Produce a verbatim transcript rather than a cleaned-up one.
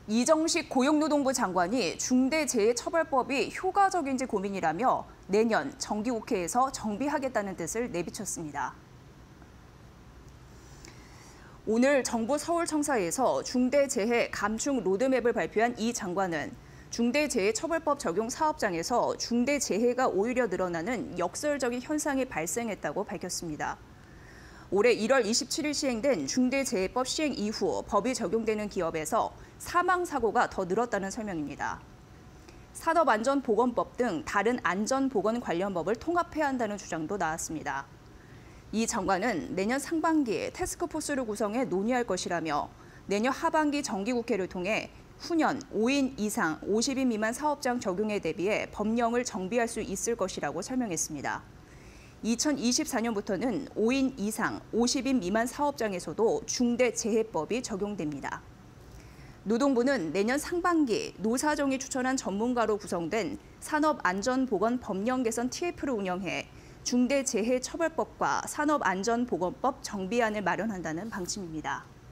이정식 고용노동부 장관이 중대재해처벌법이 효과적인지 고민이라며 내년 정기국회에서 정비하겠다는 뜻을 내비쳤습니다. 오늘 정부 서울청사에서 중대재해 감축 로드맵을 발표한 이 장관은 중대재해처벌법 적용 사업장에서 중대재해가 오히려 늘어나는 역설적인 현상이 발생했다고 밝혔습니다. 올해 일월 이십칠일 시행된 중대재해법 시행 이후 법이 적용되는 기업에서 사망사고가 더 늘었다는 설명입니다. 산업안전보건법 등 다른 안전보건 관련 법을 통합해야 한다는 주장도 나왔습니다. 이 장관은 내년 상반기에 태스크포스를 구성해 논의할 것이라며 내년 하반기 정기국회를 통해 후년 오 인 이상 오십 인 미만 사업장 적용에 대비해 법령을 정비할 수 있을 것이라고 설명했습니다. 이천이십사년부터는 오 인 이상 오십 인 미만 사업장에서도 중대재해법이 적용됩니다. 노동부는 내년 상반기 노사정이 추천한 전문가로 구성된 산업안전보건 법령 개선 티에프를 운영해 중대재해처벌법과 산업안전보건법 정비안을 마련한다는 방침입니다.